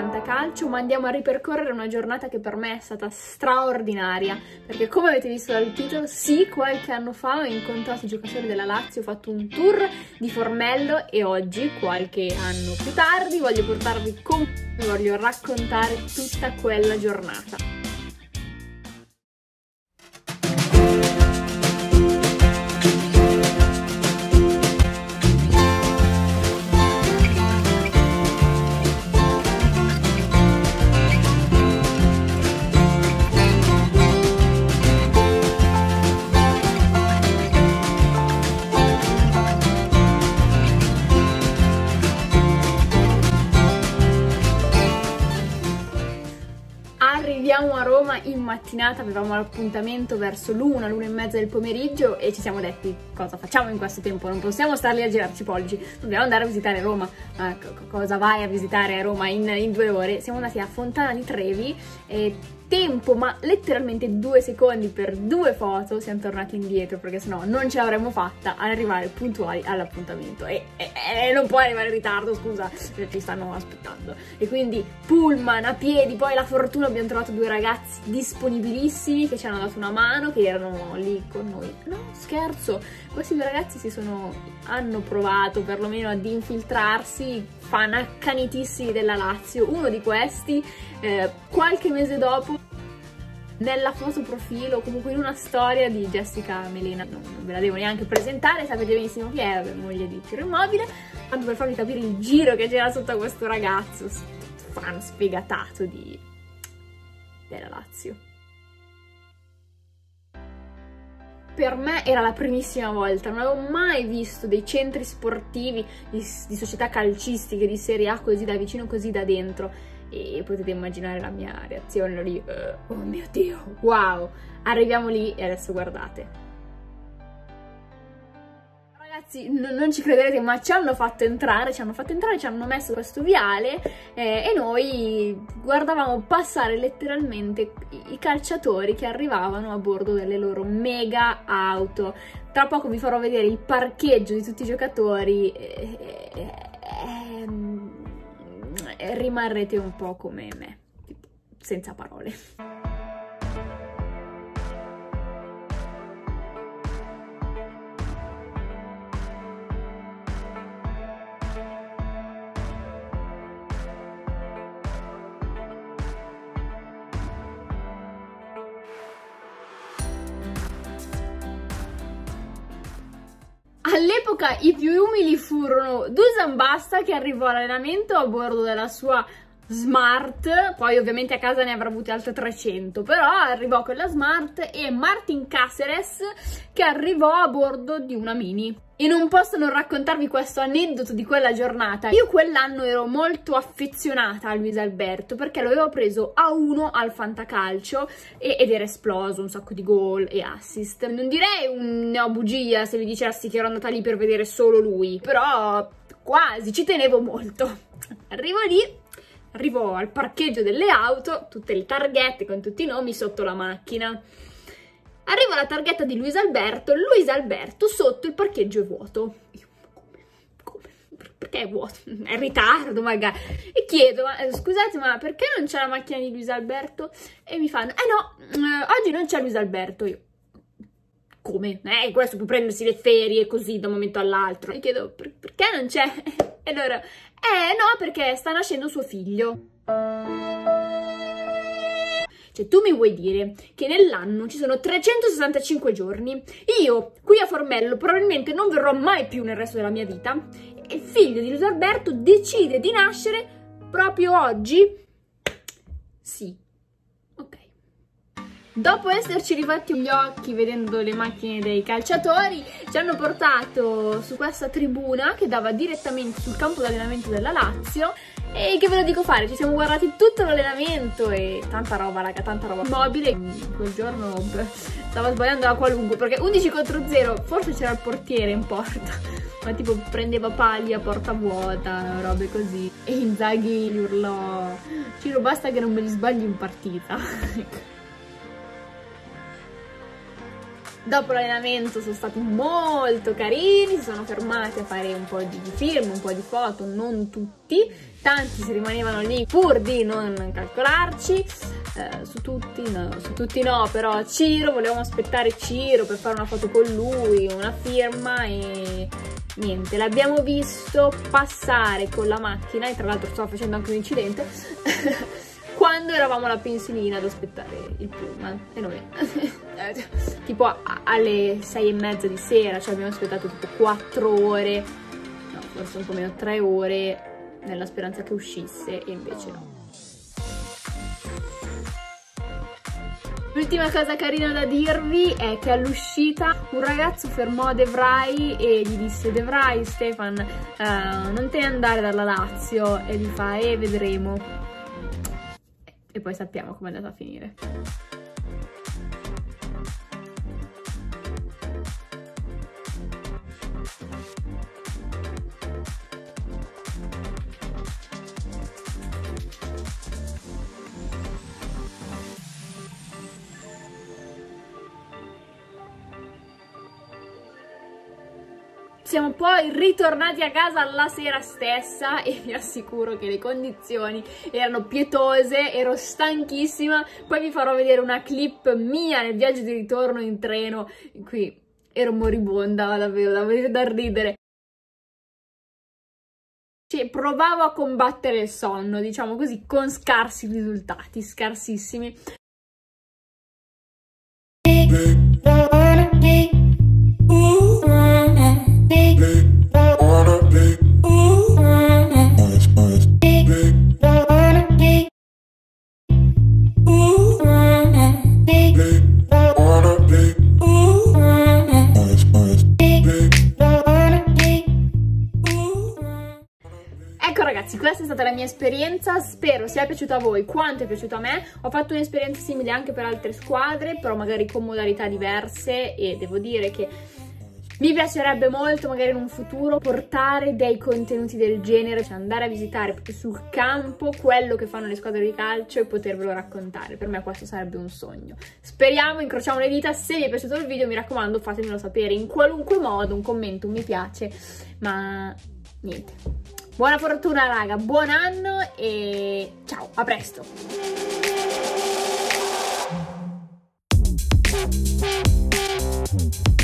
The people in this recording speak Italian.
fantacalcio, ma andiamo a ripercorrere una giornata che per me è stata straordinaria, perché come avete visto dal titolo, sì, qualche anno fa ho incontrato i giocatori della Lazio, ho fatto un tour di Formello e oggi, qualche anno più tardi, voglio portarvi con me, voglio raccontare tutta quella giornata. Arriviamo a Roma in mattinata, avevamo l'appuntamento verso l'una e mezza del pomeriggio e ci siamo detti cosa facciamo in questo tempo, non possiamo star lì a girarci i pollici, dobbiamo andare a visitare Roma. Cosa vai a visitare a Roma in 2 ore? Siamo andati a Fontana di Trevi e tempo, ma letteralmente 2 secondi per 2 foto, siamo tornati indietro perché sennò non ce l'avremmo fatta ad arrivare puntuali all'appuntamento e non puoi arrivare in ritardo, scusa, ci stanno aspettando. E quindi pullman, a piedi, poi la fortuna abbiamo trovato 2 ragazzi disponibilissimi che ci hanno dato una mano, che erano lì con noi. No, scherzo, questi 2 ragazzi hanno provato perlomeno ad infiltrarsi, fan accanitissimi della Lazio. Uno di questi qualche mese dopo nella foto profilo, comunque in una storia di Jessica Melena, non ve la devo neanche presentare, sapete benissimo chi è, moglie di Ciro Immobile, tanto per farvi capire il giro che c'era sotto questo ragazzo, fan sfegatato della Lazio. Per me era la primissima volta, non avevo mai visto dei centri sportivi di società calcistiche di Serie A così da vicino, così da dentro. E potete immaginare la mia reazione lì, oh mio Dio, wow! Arriviamo lì e adesso guardate. Ragazzi, non ci crederete, ma ci hanno fatto entrare, ci hanno messo questo viale e noi guardavamo passare letteralmente i calciatori che arrivavano a bordo delle loro mega auto. Tra poco vi farò vedere il parcheggio di tutti i giocatori e rimarrete un po' come me, senza parole. All'epoca i più umili furono Dusan Basta, che arrivò all'allenamento a bordo della sua Smart, poi ovviamente a casa ne avrà avute altre 300, però arrivò con la Smart, e Martin Caceres, che arrivò a bordo di una Mini. E non posso non raccontarvi questo aneddoto di quella giornata. Io quell'anno ero molto affezionata a Luis Alberto perché lo avevo preso a 1 al fantacalcio ed era esploso, un sacco di gol e assist. Non direi un neobugia se vi dicessi che ero andata lì per vedere solo lui, però quasi, ci tenevo molto. Arrivo al parcheggio delle auto, tutte le targhette con tutti i nomi sotto la macchina. Arriva la targhetta di Luis Alberto, sotto il parcheggio è vuoto. Io, come? Perché è vuoto? È in ritardo magari. E chiedo, scusate, ma perché non c'è la macchina di Luis Alberto? E mi fanno, no, oggi non c'è Luis Alberto. Io, come? Questo può prendersi le ferie così da un momento all'altro. E chiedo, perché non c'è? E loro, no, perché sta nascendo suo figlio. Cioè, tu mi vuoi dire che nell'anno ci sono 365 giorni, io qui a Formello probabilmente non verrò mai più nel resto della mia vita, e il figlio di Luis Alberto decide di nascere proprio oggi? Sì, ok. Dopo esserci rifatti gli occhi vedendo le macchine dei calciatori, ci hanno portato su questa tribuna che dava direttamente sul campo d'allenamento della Lazio. E che ve lo dico fare, ci siamo guardati tutto l'allenamento e tanta roba, raga, tanta roba. Immobile, quel giorno stava sbagliando la qualunque, perché 11 contro 0, forse c'era il portiere in porta, ma tipo prendeva pali a porta vuota, robe così. E Inzaghi gli urlò, Ciro, basta che non me li sbagli in partita. Dopo l'allenamento sono stati molto carini, si sono fermati a fare un po' di film, un po' di foto, non tutti, tanti si rimanevano lì pur di non calcolarci, su tutti no, però Ciro, volevamo aspettare Ciro per fare una foto con lui, una firma e niente, l'abbiamo visto passare con la macchina e tra l'altro stava facendo anche un incidente quando eravamo alla pensilina ad aspettare il pullman e noi tipo alle 6:30 di sera, cioè abbiamo aspettato tipo 4 ore, no forse un po' meno, 3 ore nella speranza che uscisse e invece no. L'ultima cosa carina da dirvi è che all'uscita un ragazzo fermò De Vrij e gli disse: De Vrij, Stefan, non te ne andare dalla Lazio, e gli fa vedremo. E poi sappiamo come è andata a finire. Siamo poi ritornati a casa la sera stessa e vi assicuro che le condizioni erano pietose, ero stanchissima. Poi vi farò vedere una clip mia nel viaggio di ritorno in treno, in cui ero moribonda, davvero da ridere. Cioè, provavo a combattere il sonno, diciamo così, con scarsi risultati, scarsissimi. Ecco ragazzi, questa è stata la mia esperienza, spero sia piaciuta a voi quanto è piaciuta a me. Ho fatto un'esperienza simile anche per altre squadre, però magari con modalità diverse, e devo dire che mi piacerebbe molto magari in un futuro portare dei contenuti del genere, cioè andare a visitare proprio sul campo quello che fanno le squadre di calcio e potervelo raccontare. Per me questo sarebbe un sogno. Speriamo, incrociamo le dita. Se vi è piaciuto il video, mi raccomando, fatemelo sapere in qualunque modo, un commento, un mi piace, ma niente. Buona fortuna raga, buon anno e ciao, a presto!